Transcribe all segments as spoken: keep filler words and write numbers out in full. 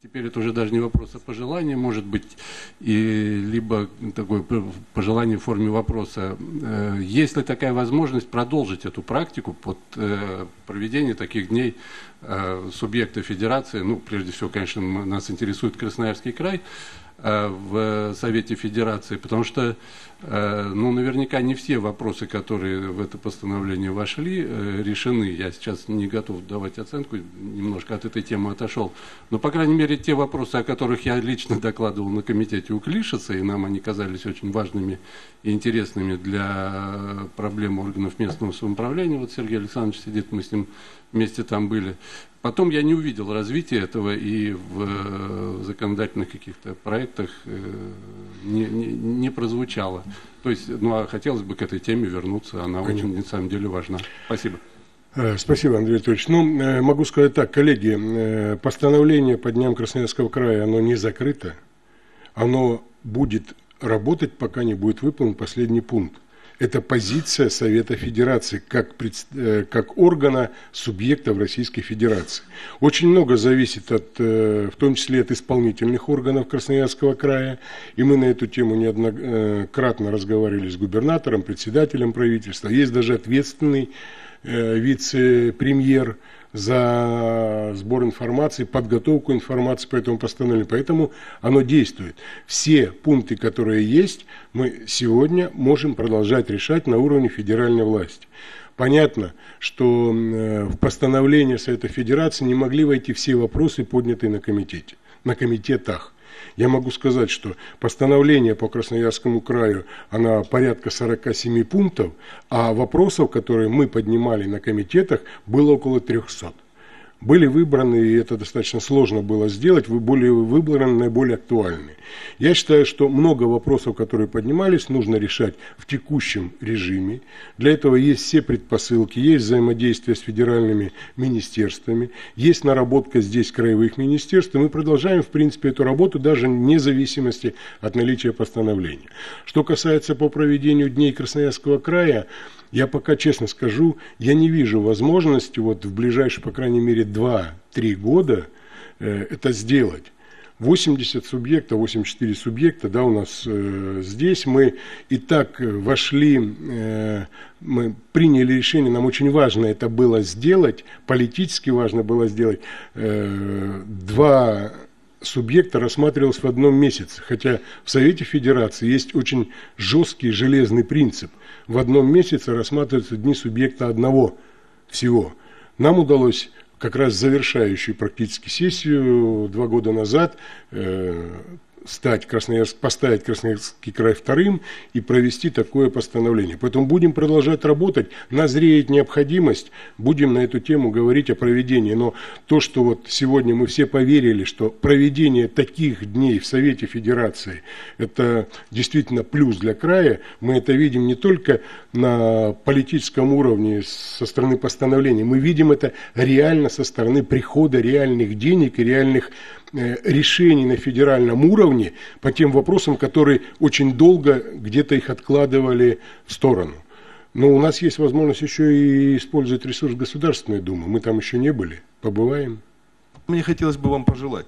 Теперь это уже даже не вопрос, а пожелание, может быть, и либо такое пожелание в форме вопроса. Есть ли такая возможность продолжить эту практику под проведение таких дней субъекта федерации? Ну, прежде всего, конечно, нас интересует Красноярский край в Совете Федерации, потому что, ну, наверняка не все вопросы, которые в это постановление вошли, решены. Я сейчас не готов давать оценку, немножко от этой темы отошел. Но, по крайней мере, те вопросы, о которых я лично докладывал на комитете у Клишеса, и нам они казались очень важными и интересными для проблем органов местного самоуправления. Вот Сергей Александрович сидит, мы с ним вместе там были. Потом я не увидел развития этого, и в законодательных каких-то проектах не, не, не прозвучало. То есть, ну, а хотелось бы к этой теме вернуться, она Понятно. Очень, на самом деле, важна. Спасибо. Спасибо, Андрей Анатольевич. Ну, могу сказать так, коллеги, постановление по Дням Красноярского края, оно не закрыто, оно будет работать, пока не будет выполнен последний пункт. Это позиция Совета Федерации как, как органа субъектов Российской Федерации. Очень много зависит от, в том числе от исполнительных органов Красноярского края. И мы на эту тему неоднократно разговаривали с губернатором, председателем правительства. Есть даже ответственный вице-премьер за сбор информации, подготовку информации по этому постановлению. Поэтому оно действует. Все пункты, которые есть, мы сегодня можем продолжать решать на уровне федеральной власти. Понятно, что в постановление Совета Федерации не могли войти все вопросы, поднятые на комитете, на комитетах. Я могу сказать, что постановление по Красноярскому краю, оно порядка сорока семи пунктов, а вопросов, которые мы поднимали на комитетах, было около трёхсот. Были выбраны, и это достаточно сложно было сделать, более выбраны наиболее актуальные. Я считаю, что много вопросов, которые поднимались, нужно решать в текущем режиме. Для этого есть все предпосылки, есть взаимодействие с федеральными министерствами, есть наработка здесь краевых министерств, и мы продолжаем, в принципе, эту работу даже вне зависимости от наличия постановления. Что касается по проведению Дней Красноярского края, я пока честно скажу, я не вижу возможности вот в ближайшие, по крайней мере, два-три года э, это сделать. восемьдесят субъектов, восемьдесят четыре субъекта, да, у нас э, здесь. Мы и так вошли, э, мы приняли решение, нам очень важно это было сделать, политически важно было сделать. Э, два субъекта рассматривалось в одном месяце, хотя в Совете Федерации есть очень жесткий железный принцип. В одном месяце рассматриваются дни субъекта одного всего. Нам удалось как раз завершающую практически сессию два года назад э, стать Красноярск, поставить Красноярский край вторым и провести такое постановление. Поэтому будем продолжать работать, назреет необходимость, будем на эту тему говорить о проведении. Но то, что вот сегодня мы все поверили, что проведение таких дней в Совете Федерации это действительно плюс для края, мы это видим не только на политическом уровне со стороны постановления, мы видим это реально со стороны прихода реальных денег и реальных решений на федеральном уровне по тем вопросам, которые очень долго где-то их откладывали в сторону. Но у нас есть возможность еще и использовать ресурс Государственной Думы. Мы там еще не были. Побываем. Мне хотелось бы вам пожелать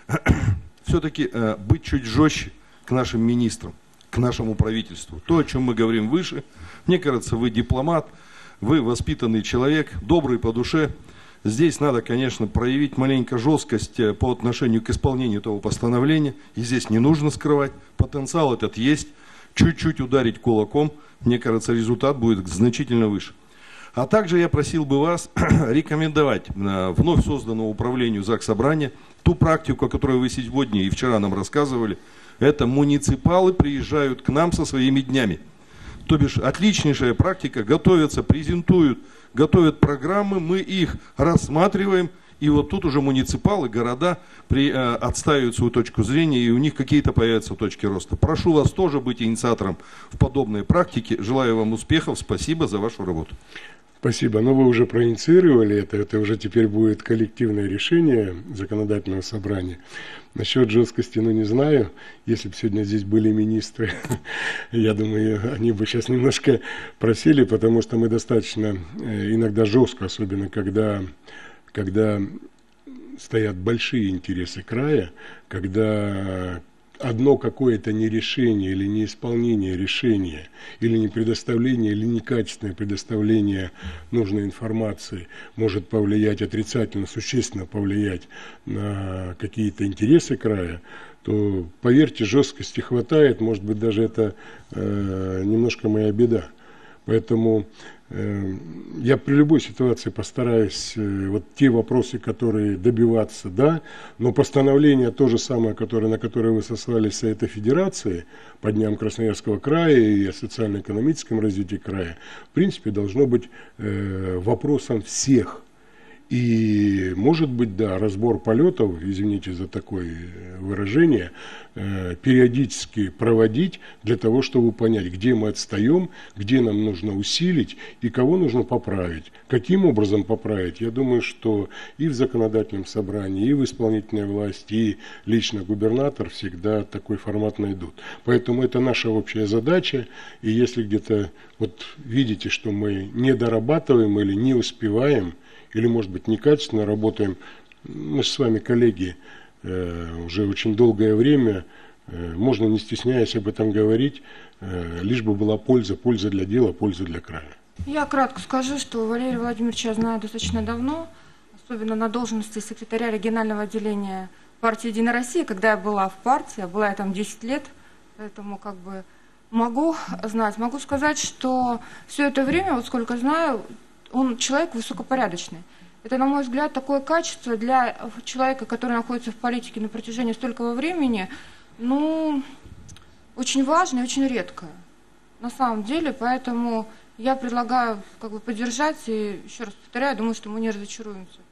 все-таки э, быть чуть жестче к нашим министрам, к нашему правительству. То, о чем мы говорим выше. Мне кажется, вы дипломат, вы воспитанный человек, добрый по душе. Здесь надо, конечно, проявить маленько жесткость по отношению к исполнению этого постановления. И здесь не нужно скрывать. Потенциал этот есть. Чуть-чуть ударить кулаком, мне кажется, результат будет значительно выше. А также я просил бы вас рекомендовать вновь созданному управлению Заксобрания ту практику, о которой вы сегодня и вчера нам рассказывали. Это муниципалы приезжают к нам со своими днями. То бишь отличнейшая практика, готовятся, презентуют, готовят программы, мы их рассматриваем, и вот тут уже муниципалы, города при, э, отстаивают свою точку зрения, и у них какие-то появятся точки роста. Прошу вас тоже быть инициатором в подобной практике. Желаю вам успехов, спасибо за вашу работу. Спасибо. Но вы уже проинициировали это, это уже теперь будет коллективное решение законодательного собрания. Насчет жесткости, ну не знаю, если бы сегодня здесь были министры, я думаю, они бы сейчас немножко просили, потому что мы достаточно иногда жестко, особенно когда, когда стоят большие интересы края, когда одно какое-то нерешение или неисполнение решения, или не предоставление, или некачественное предоставление нужной информации может повлиять отрицательно, существенно повлиять на какие-то интересы края, то, поверьте, жесткости хватает, может быть, даже это э, немножко моя беда. Поэтому э, я при любой ситуации постараюсь э, вот те вопросы, которые добиваться, да, но постановление то же самое, которое, на которое вы сослались Совета Федерации по дням Красноярского края и о социально-экономическом развитии края, в принципе, должно быть э, вопросом всех. И, может быть, да, разбор полетов, извините за такое выражение, э, периодически проводить для того, чтобы понять, где мы отстаем, где нам нужно усилить и кого нужно поправить. Каким образом поправить? Я думаю, что и в законодательном собрании, и в исполнительной власти, и лично губернатор всегда такой формат найдут. Поэтому это наша общая задача. И если где-то вот видите, что мы не дорабатываем или не успеваем, или, может быть, некачественно работаем. Мы же с вами коллеги э, уже очень долгое время, э, можно не стесняясь об этом говорить, э, лишь бы была польза, польза для дела, польза для края. Я кратко скажу, что Валерия Владимировича я знаю достаточно давно, особенно на должности секретаря регионального отделения партии «Единая Россия», когда я была в партии, я была я там десять лет, поэтому как бы могу знать, могу сказать, что все это время, вот сколько знаю, он человек высокопорядочный. Это, на мой взгляд, такое качество для человека, который находится в политике на протяжении столького времени, ну, очень важное и очень редкое. На самом деле, поэтому я предлагаю как бы поддержать, и еще раз повторяю, думаю, что мы не разочаруемся.